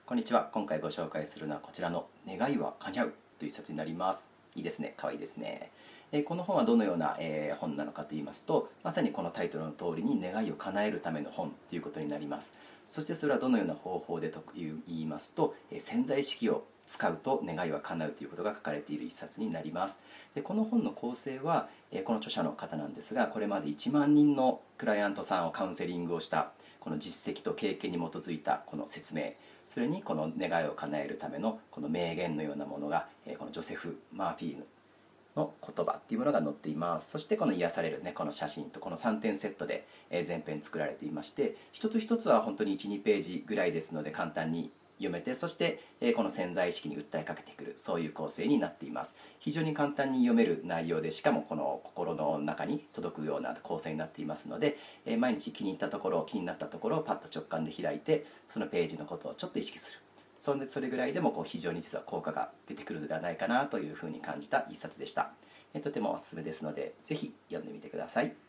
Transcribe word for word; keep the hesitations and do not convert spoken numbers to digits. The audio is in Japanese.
こんにちは。今回ご紹介するのはこちらの願いは叶うという一冊になります。いいですね。可愛いですね。えーこの本はどのような、えー本なのかと言いますと、まさにこのタイトルの通りに願いを叶えるための本ということになります。そしてそれはどのような方法でという言いますと、えー潜在意識を使うと願いは叶うということが書かれている一冊になります。でこの本の構成は、えーこの著者の方なんですが、これまでいちまん人のクライアントさんをカウンセリングをしたこの実績と経験に基づいたこの説明、それにこの願いを叶えるためのこの名言のようなものが、このジョセフ・マーフィーの言葉っていうものが載っています。そしてこの癒される猫の写真とこのさんてんセットで全編作られていまして、一つ一つは本当にいち、にページぐらいですので簡単に読めて、そしてこの潜在意識に訴えかけてくる、そういう構成になっています。非常に簡単に読める内容で、しかもこの心の中に届くような構成になっていますので、毎日気に入ったところ、気になったところをパッと直感で開いて、そのページのことをちょっと意識する。それそれぐらいでもこう非常に実は効果が出てくるのではないかなというふうに感じた一冊でした。とてもおすすめですので、ぜひ読んでみてください。